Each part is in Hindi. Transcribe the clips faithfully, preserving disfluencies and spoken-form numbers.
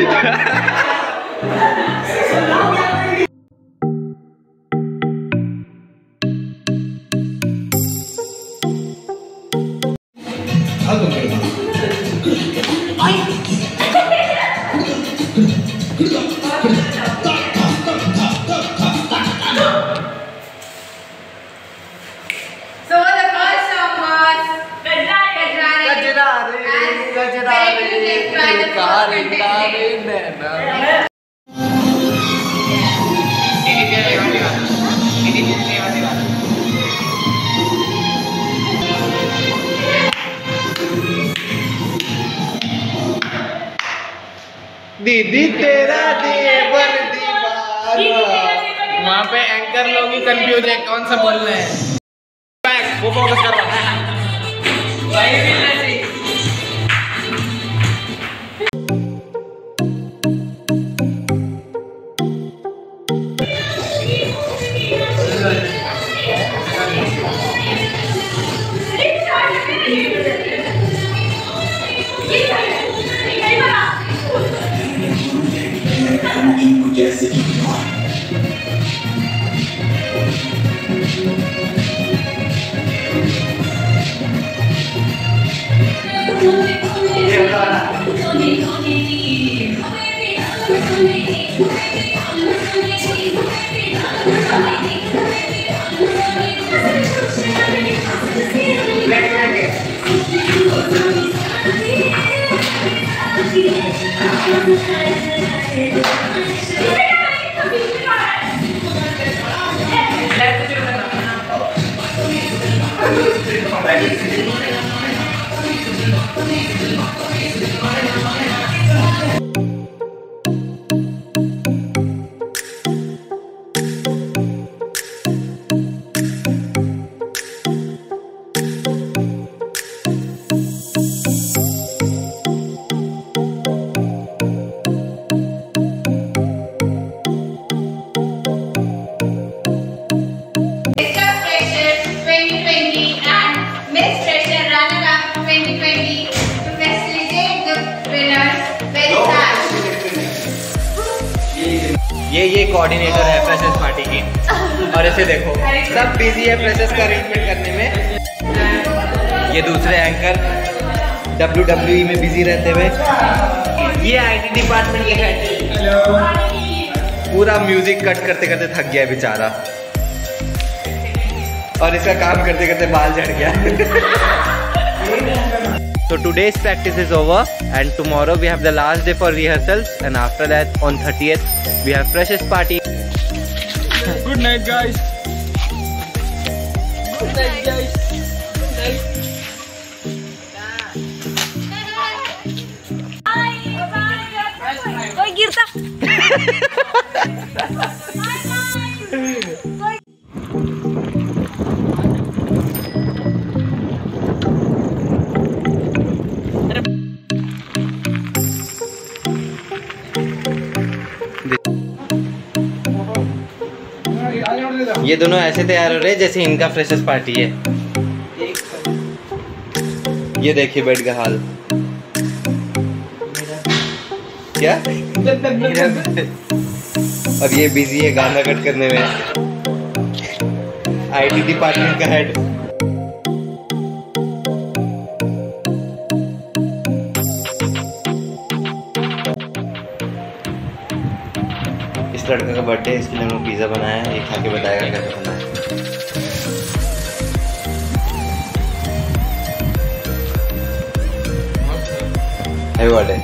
दीदी तेरा देवर दीवाना। वहाँ पे एंकर लोग ही कंफ्यूज है कौन सा बोल रहे हैं। बैक वो फोकस कर रहा है। ये ये कोऑर्डिनेटर है फ्रेशर्स पार्टी की और ऐसे देखो सब बिजी है फ्रेशर्स का अरेंजमेंट करने में। ये दूसरे एंकर डब्ल्यू डब्ल्यू ई में बिजी रहते हुए। ये आईटी डिपार्टमेंट के हेड पूरा म्यूजिक कट करते करते थक गया बेचारा और इसका काम करते करते बाल झड़ गया। So today's practice is over and tomorrow we have the last day for rehearsals and after that on thirtieth we have freshers party. Good night guys. Good night guys. कोई गिरता। ये दोनों ऐसे तैयार हो रहे हैं जैसे इनका फ्रेशर्स पार्टी है। ये देखिए बेड का हाल क्या। और ये बिजी है गाना कट करने में। आईटी डिपार्टमेंट का हेड। इस लड़का का बर्थडे, इसके लिए हमने पिज्जा बनाया है। ये खा के बताएगा कैसे बनाया है। Happy birthday.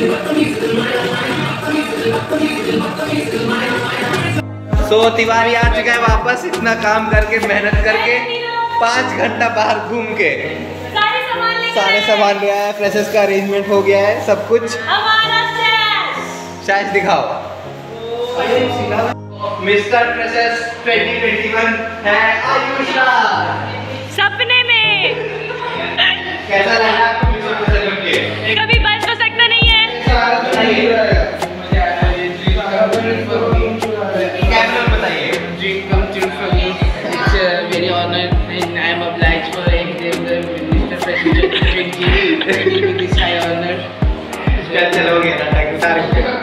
So so, Tiwari आ चुका है वापस, इतना काम करके मेहनत करके पाँच घंटा बाहर घूम के सारे सामान ले सारे सामान ले आया। फ्रेशर्स का अरेंजमेंट हो गया है सब कुछ। हमारा शायद दिखाओ mister freshers twenty twenty one है आयुष। सपने में कैसा लगा आपको मिस्टर फ्रेशर्स? कभी बच तो सकता नहीं है। कैमरा बताइए। Dream come true for me. It's a very honor and I am obliged for him, the Mister President, to give me this high honor. चल चलोगे नाटक सारे।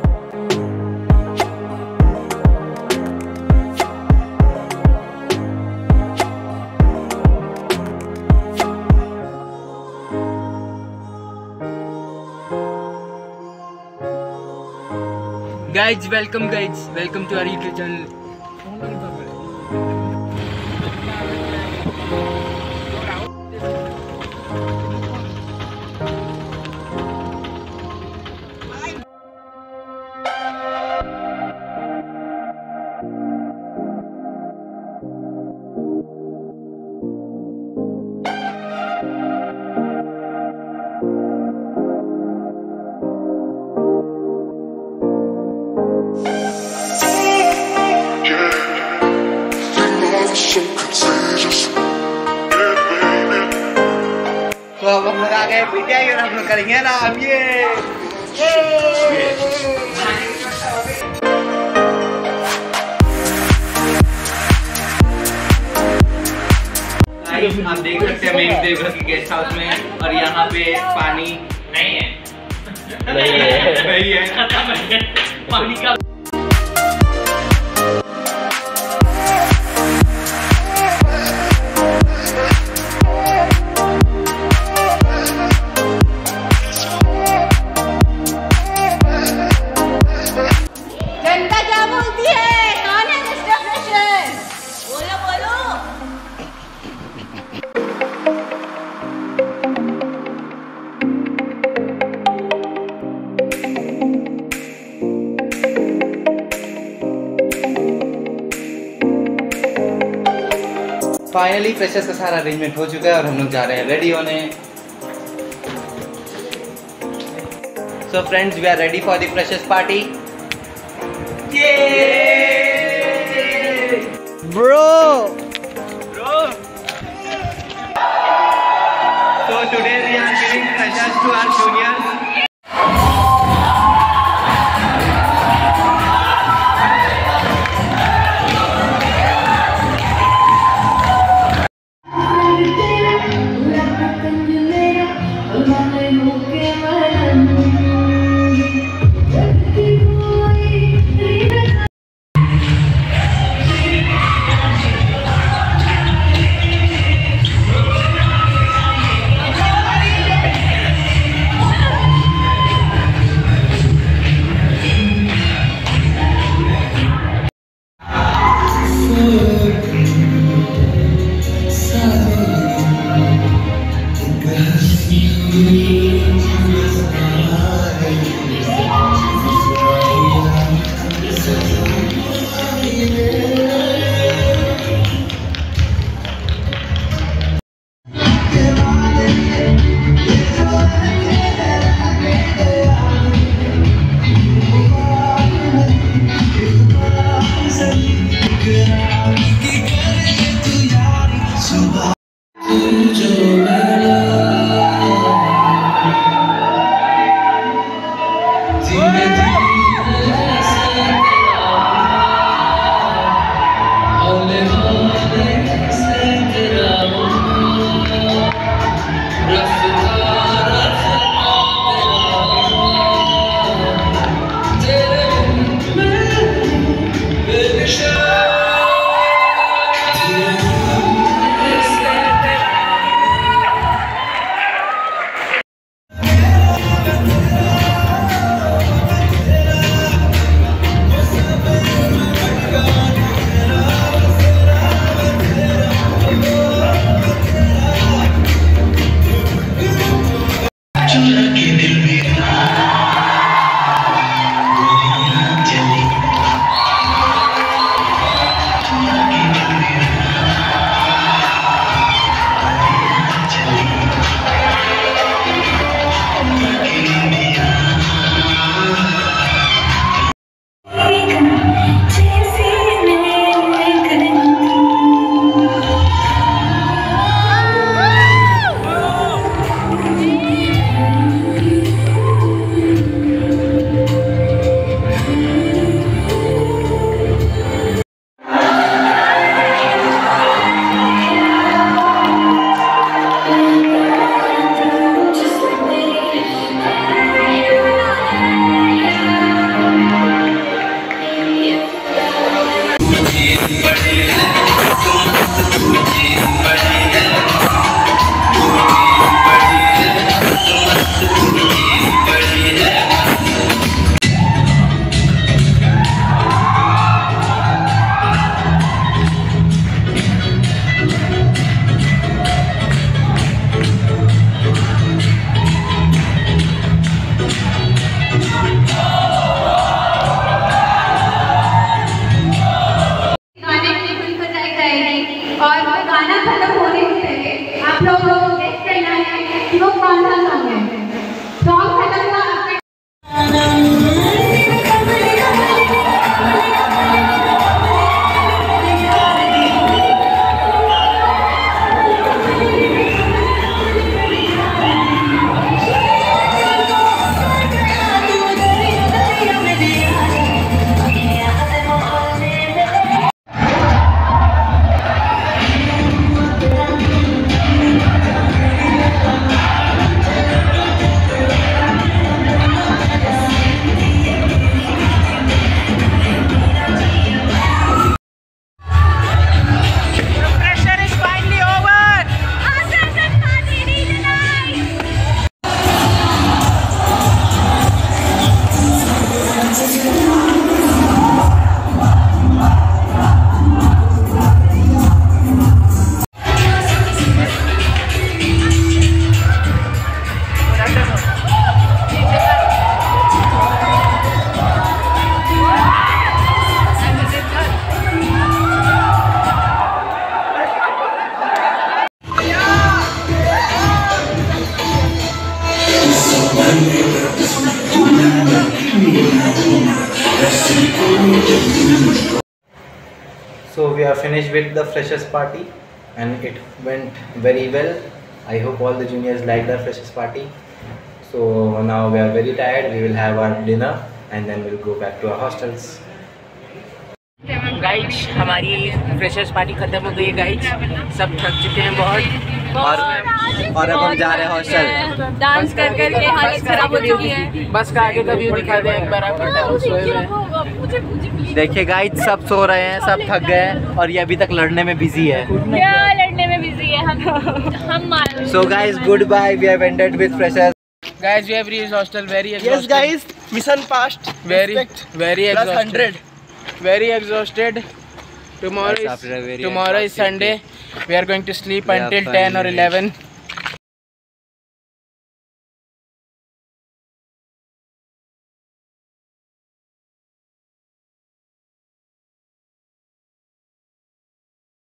Guys, welcome guys, welcome to our YouTube channel. तो अब हम लोग आ गए पीटीआई और हम लोग करेंगे ना हम ये आप देख सकते हैं मेरी देवघर की गेस्ट हाउस में, और यहाँ पे पानी नहीं है नहीं है नहीं है पानी का फाइनली फ्रेशर्स का सारा अरेंजमेंट हो चुका है और हम लोग जा रहे हैं रेडी होने। So friends, we are ready for the freshers party. Bro bro so today we are giving freshers to our juniors. So we are finished with the freshers party and it went very well. I hope all the juniors liked our freshers party. So now we are very tired. We will have our dinner and then we'll go back to our hostels. Guys हमारी फ्रेशर्स पार्टी खत्म हो गई है गाइज, सब थक चुके हैं बहुत और और अब हम जा रहे हैं हॉस्टल। डांस कर कर के हालत खराब हो चुकी है। बस का आगे कभी दिखा दे एक बार आप सोए हुए। देखिए गाइज सब सो रहे हैं, सब थक गए हैं और ये अभी तक लड़ने में बिजी है। क्या लड़ने में बिजी है हम हम मार। So guys, goodbye. We have ended with freshers. Guys, we have reached hostel. Very exhausted. Yes guys, mission passed. Very, Respect. very Plus exhausted. one hundred. Very exhausted. Tomorrow Yes, is after a very tomorrow is exhausting Sunday. We are going to sleep Yeah, until finally. ten or eleven.